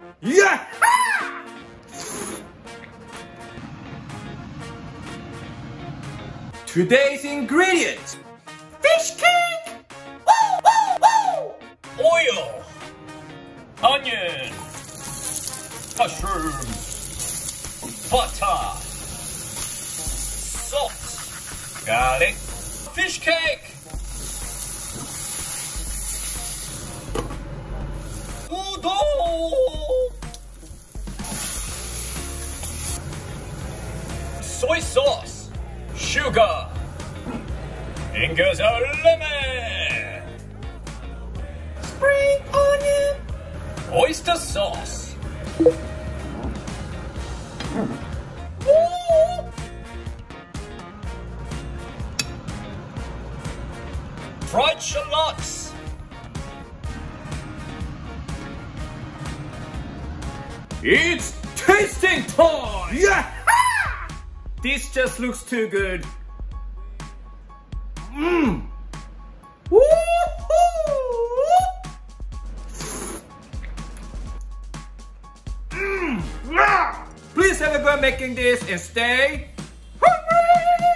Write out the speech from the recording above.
Yeah! Today's ingredients: fish cake! Woo, woo, woo! Oil, onion, mushrooms, butter, salt, garlic, fish cake, udon, soy sauce, sugar, fingers of lemon, Spring onion! oyster sauce, fried shallots, It's tasting time! Yeah! This just looks too good. Mmm! Please have a go at making this and stay hungry!